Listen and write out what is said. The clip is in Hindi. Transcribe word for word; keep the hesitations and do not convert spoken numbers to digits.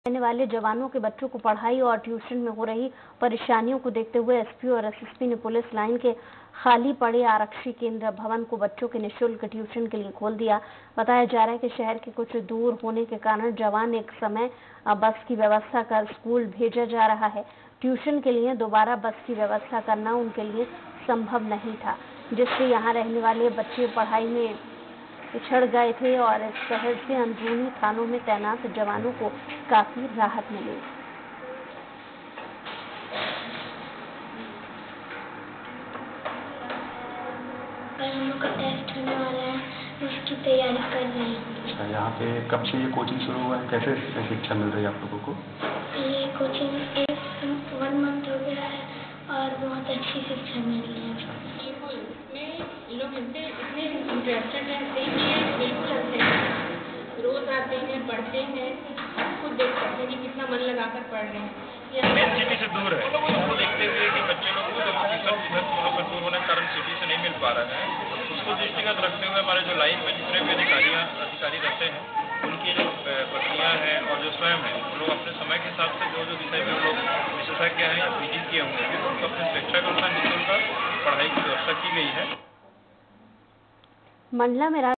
रहने वाले जवानों के बच्चों को पढ़ाई और ट्यूशन में हो रही परेशानियों को देखते हुए एसपी और एसएसपी ने पुलिस लाइन के खाली पड़े आरक्षी केंद्र भवन को बच्चों के निःशुल्क ट्यूशन के लिए खोल दिया। बताया जा रहा है कि शहर के कुछ दूर होने के कारण जवान एक समय बस की व्यवस्था कर स्कूल भेजा जा रहा है। ट्यूशन के लिए दोबारा बस की व्यवस्था करना उनके लिए संभव नहीं था, जिससे यहाँ रहने वाले बच्चे पढ़ाई में पिछड़ गए थे और इस शहर से अंदरूनी थानों में तैनात जवानों को काफी राहत मिली। हम लोग का टेस्ट होने वाला है, उसकी तैयारी कर रहे हैं। अच्छा, यहाँ पे कब से ये कोचिंग शुरू हुआ है? कैसे शिक्षा मिल रही है आप लोगों को? ये कोचिंग एक वन मंथ हो गया है और बहुत अच्छी शिक्षा मिल रही है। लोग इतने इतने इंटरेस्टेड हैं, बिल्कुल अच्छे हैं, रोज आते हैं, पढ़ते हैं, खुद देख सकते हैं कि कितना मन लगाकर पढ़ रहे हैं। मेन सिटी से दूर है, उसको देखते हुए कि बच्चे लोग को जब ट्यूशन इधर थोड़ा सा दूर होने के कारण सिटी से नहीं मिल पा रहा है, उसको दृष्टिगत रखते हुए हमारे जो लाइन में जितने भी अधिकारियाँ अधिकारी रहते हैं, उनकी जो पत्नियाँ हैं और जो स्वयं हैं, वो लोग अपने समय के हिसाब से जो जो विषय में लोग विशेषज्ञ हैं या पीजी किए होंगे, उनको अपने स्वेच्छा के अनुसार निःशुल्क पढ़ाई की व्यवस्था की गई है। मंडला में